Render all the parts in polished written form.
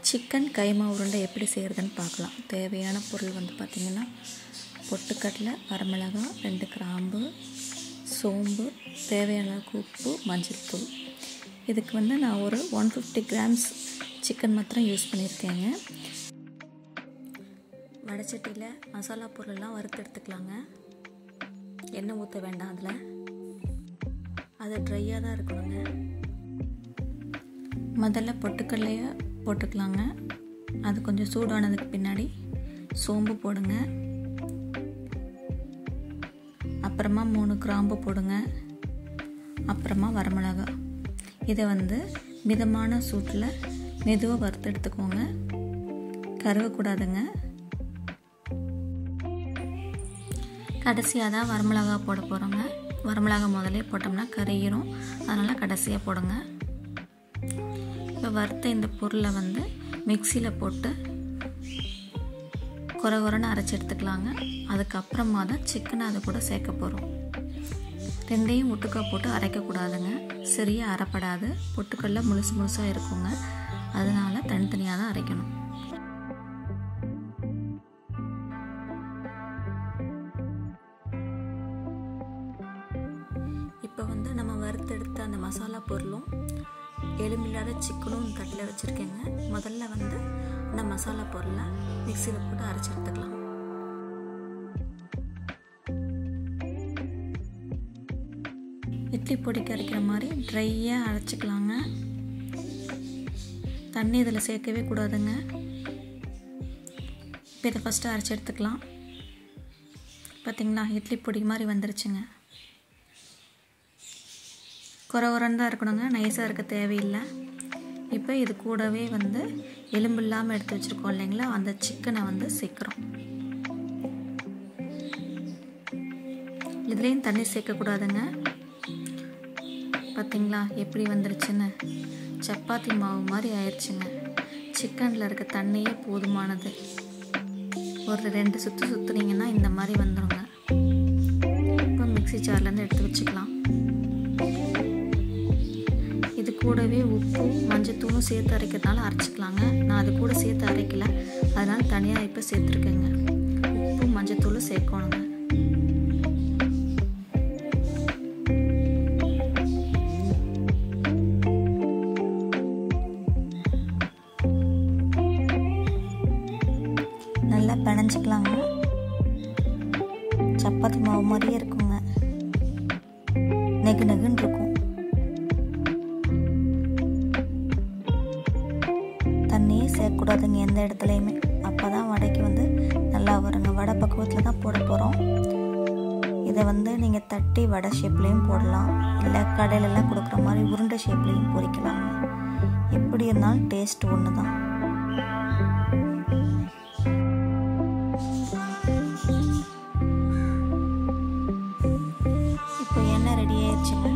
Chicken கைமா உருண்டை எப்படி செய்கிறதுன்னு பார்க்கலாம். தேவையான பொருள் வந்து பார்த்திங்கன்னா பொட்டுக்கடலை, வரமிளகாய், 2 கிராம்பு, சோம்பு, தேவையான அளவுக்கு உப்பு, மஞ்சள் தூள். இதுக்கு வந்து நான் ஒரு 150 கிராம்ஸ் சிக்கன் மாத்திரம் யூஸ் பண்ணியிருக்கேங்க. வடைச்சட்டியில் மசாலா பொருளெல்லாம் வறுத்து எடுத்துக்கலாங்க. எண்ணெய் ஊற்ற வேண்டாம், அதில் அது ட்ரையாக தான் இருக்கணுங்க. முதல்ல பொட்டுக்கடலையை போட்டுக்கலாங்க. அது கொஞ்சம் சூடானதுக்கு பின்னாடி சோம்பு போடுங்க. அப்புறமா 3 கிராம்பு போடுங்க. அப்புறமா வரமிளகாய். இதை வந்து மிதமான சூட்டில் மெதுவாக வறுத்து எடுத்துக்கோங்க. கருகக்கூடாதுங்க. கடைசியாக தான் வரமிளகாய் போட போகிறோங்க. வரமிளகாய் முதலே போட்டோம்னா கருகிரும், அதனால் கடைசியாக போடுங்க. இப்போ வறுத்த இந்த பொருளை வந்து மிக்சியில் போட்டு கொரகொரன்னு அரைச்சி எடுத்துக்கலாங்க. அதுக்கப்புறமா தான் சிக்கனை அது கூட சேர்க்க போகிறோம். ரெண்டையும் ஒட்டுக்கா போட்டு அரைக்கக்கூடாதுங்க, சரியாக அரைப்படாது. பொட்டுக்கடல முழுசாக இருக்குங்க, அதனால் தனித்தனியாக தான் அரைக்கணும். இப்போ வந்து நம்ம வறுத்தெடுத்த அந்த மசாலா பொருளும் எலும்பில்லாத சிக்கனும் தட்டில் வச்சுருக்கேங்க. முதல்ல வந்து அந்த மசாலா பொருளை மிக்சியில் போட்டு அரைச்சி எடுத்துக்கலாம். இட்லி பொடிக்கு அரைக்கிற மாதிரி ட்ரையாக அரைச்சிக்கலாங்க. தண்ணி இதில் சேர்க்கவே கூடாதுங்க. இப்போ இதை ஃபஸ்ட்டு அரைச்சி எடுத்துக்கலாம். பார்த்திங்களா, இட்லி பொடி மாதிரி வந்துருச்சுங்க. கொரகொரன்னு தான் இருக்கணுங்க, நைஸாக இருக்க தேவையில்லை. இப்போ இது கூடவே வந்து எலும்பு இல்லாமல் எடுத்து வச்சுருக்கோம் இல்லைங்களா, அந்த சிக்கனை வந்து சேர்க்குறோம். இதுலேயும் தண்ணி சேர்க்கக்கூடாதுங்க. பார்த்திங்களா எப்படி வந்துருச்சுன்னு, சப்பாத்தி மாவு மாதிரி ஆயிடுச்சுங்க. சிக்கனில் இருக்க தண்ணியே போதுமானது. ஒரு 2 சுற்று சுற்றுனீங்கன்னா இந்த மாதிரி வந்துடுங்க. இப்போ மிக்ஸி ஜார்லேருந்து எடுத்து வச்சுக்கலாம். இது கூடவே உப்பும் மஞ்சத்தூளும் சேர்த்து அரைக்கிறதுனால அரைச்சிக்கலாங்க. நான் அது கூட சேர்த்து அரைக்கல, அதனால் தனியாக இப்போ சேர்த்துருக்கேங்க. உப்பு மஞ்சத்தூளும் சேர்க்கணுங்க. நல்லா பிணைஞ்சிக்கலாங்க. சப்பாத்தி மாவு மாதிரியே இருக்குங்க, நெகு நெகுன்னு இருக்கும். தண்ணியே சேர்க்கக்கூடாதுங்க எந்த இடத்துலையுமே, அப்போ தான் வடைக்கு வந்து நல்லா வருங்க. வடை பக்குவத்தில் தான் போட போகிறோம். இதை வந்து நீங்கள் தட்டி வடை ஷேப்லேயும் போடலாம், இல்லை கடையிலெல்லாம் கொடுக்குற மாதிரி உருண்டை ஷேப்லேயும் பொரிக்கலாங்க. எப்படி இருந்தாலும் டேஸ்ட் ஒன்று தான். இப்போ எண்ணெய் ரெடி ஆயிடுச்சுங்க.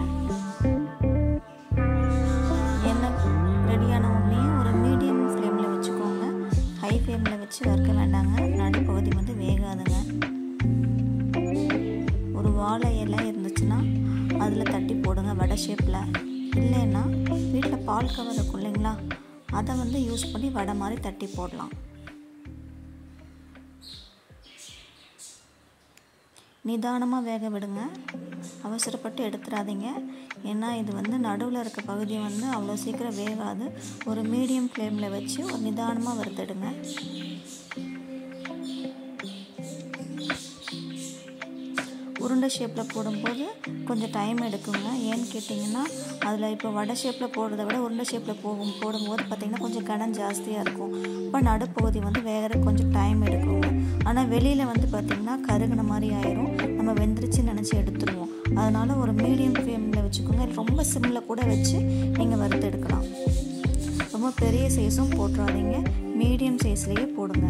எண்ணெய் ரெடியான உடனே ஒரு மீடியம் ஃப்ளேமில் வச்சுக்கோங்க. ஹை ஃப்ளேமில் வச்சு வறுக்க வேண்டாங்க, நடுப்பகுதி வந்து வேகாதுங்க. ஒரு வாழை இலை இருந்துச்சுன்னா அதில் தட்டி போடுங்க வடை ஷேப்பில். இல்லைன்னா வீட்டில் பால் கவர் இருக்கும் இல்லைங்களா, அதை வந்து யூஸ் பண்ணி வடை மாதிரி தட்டி போடலாம். நிதானமாக வேக விடுங்க, அவசரப்பட்டு எடுத்துடாதீங்க. ஏன்னா இது வந்து நடுவில் இருக்க பகுதி வந்து அவ்வளோ சீக்கிரம் வேகாது. ஒரு மீடியம் ஃப்ளேமில் வச்சு ஒரு நிதானமாக வறுத்தெடுங்க. உருண்டை ஷேப்பில் போடும்போது கொஞ்சம் டைம் எடுக்குங்க. ஏன்னு கேட்டிங்கன்னா, அதில் இப்போ வடை ஷேப்பில் போடுறத விட உருண்டை ஷேப்பில் போடும்போது பார்த்திங்கன்னா கொஞ்சம் கனம் ஜாஸ்தியாக இருக்கும். இப்போ நடுப்பகுதி வந்து வேகிறதுக்கு கொஞ்சம் டைம் எடுக்குங்க. ஆனால் வெளியில் வந்து பார்த்திங்கன்னா கருகுன மாதிரி ஆயிரும், நம்ம வெந்துருச்சுன்னு நினச்சி எடுத்துருவோம். அதனால் ஒரு மீடியம் ஃப்ளேமில் வச்சுக்கோங்க. ரொம்ப சிம்மில் கூட வச்சு நீங்கள் வறுத்து எடுக்கலாம். ரொம்ப பெரிய சைஸும் போட்டுறாதீங்க, மீடியம் சைஸ்லேயே போடுங்க.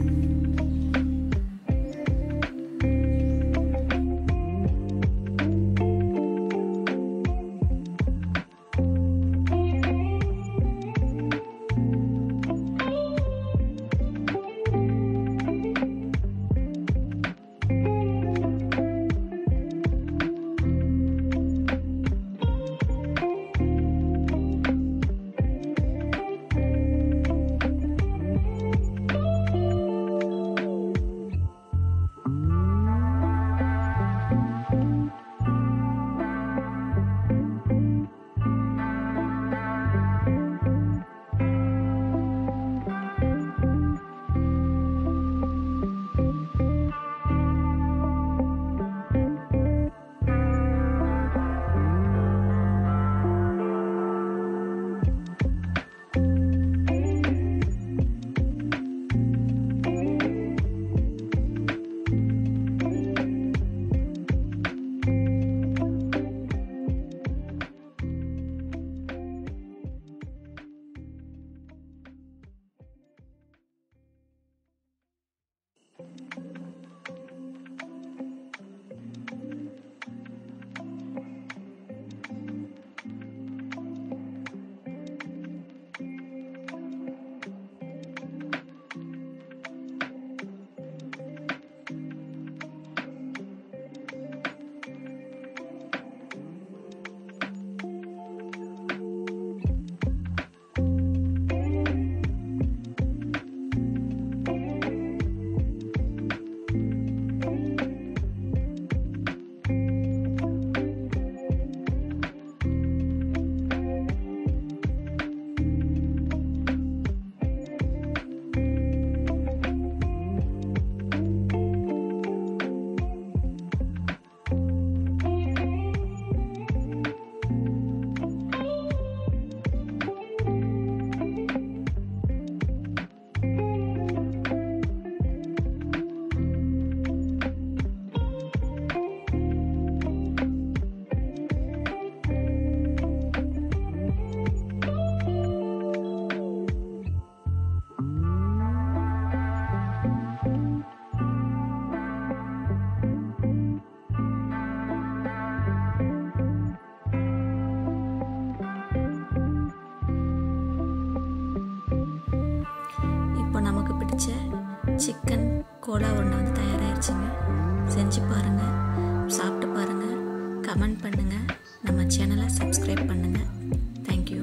சிக்கன் கோலா உருண்டை வந்து தயாராகிடுச்சுங்க. செஞ்சு பாருங்கள், சாப்பிட்டு பாருங்கள், கமெண்ட் பண்ணுங்கள், நம்ம சேனலை சப்ஸ்கிரைப் பண்ணுங்கள். தேங்க்யூ.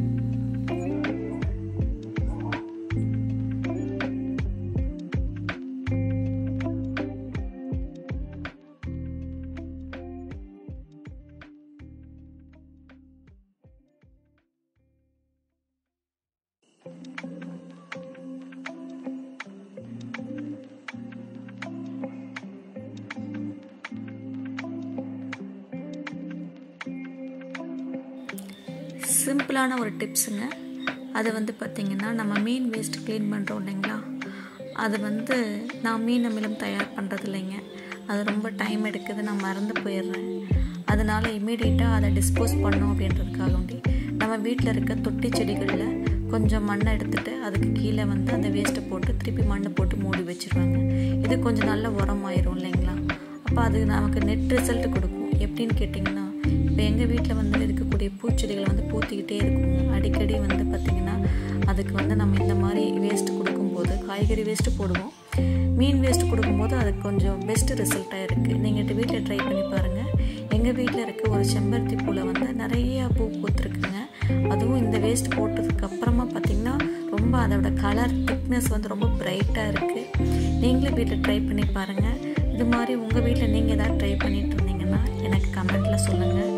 சிம்பிளான ஒரு டிப்ஸுங்க. அது வந்து பார்த்திங்கன்னா, நம்ம மீன் வேஸ்ட் க்ளீன் பண்ணுறோம் இல்லைங்களா, அது வந்து நான் மீன் அமிலம் தயார் பண்ணுறது இல்லைங்க. அது ரொம்ப டைம் எடுக்குது, நான் மறந்து போயிடுறேன். அதனால் இமீடியட்டாக அதை டிஸ்போஸ் பண்ணோம் அப்படின்றதுக்காக வேண்டி நம்ம வீட்டில் இருக்க தொட்டி செடிகளில் கொஞ்சம் மண்ணை எடுத்துகிட்டு அதுக்கு கீழே வந்து அந்த வேஸ்ட்டை போட்டு திருப்பி மண்ணை போட்டு மூடி வச்சுருவாங்க. இது கொஞ்சம் நல்ல உரமாயிரும் இல்லைங்களா. அப்போ அது நமக்கு நெட் ரிசல்ட் கொடுக்கும். எப்படின்னு கேட்டிங்கன்னா, இப்போ எங்கள் வீட்டில் வந்து இருக்கக்கூடிய பூச்செடிகளை வந்து பூத்திக்கிட்டே இருக்கும். அடிக்கடி வந்து பார்த்திங்கன்னா அதுக்கு வந்து நம்ம இந்த மாதிரி வேஸ்ட்டு கொடுக்கும்போது, காய்கறி வேஸ்ட்டு போடுவோம், மீன் வேஸ்ட்டு கொடுக்கும்போது அதுக்கு கொஞ்சம் பெஸ்ட்டு ரிசல்ட்டாக இருக்குது. நீங்கள் வீட்டில் ட்ரை பண்ணி பாருங்கள். எங்கள் வீட்டில் இருக்க ஒரு செம்பருத்தி பூவில் வந்து நிறையா பூ பூத்துருக்குங்க. அதுவும் இந்த வேஸ்ட் போட்டதுக்கு அப்புறமா பார்த்திங்கன்னா ரொம்ப அதோட கலர் திக்னஸ் வந்து ரொம்ப பிரைட்டாக இருக்குது. நீங்களும் வீட்டில் ட்ரை பண்ணி பாருங்கள். இது மாதிரி உங்கள் வீட்டில் நீங்கள் எதாவது ட்ரை பண்ணிட்டு இருந்தீங்கன்னா எனக்கு கமெண்ட்டில் சொல்லுங்கள்.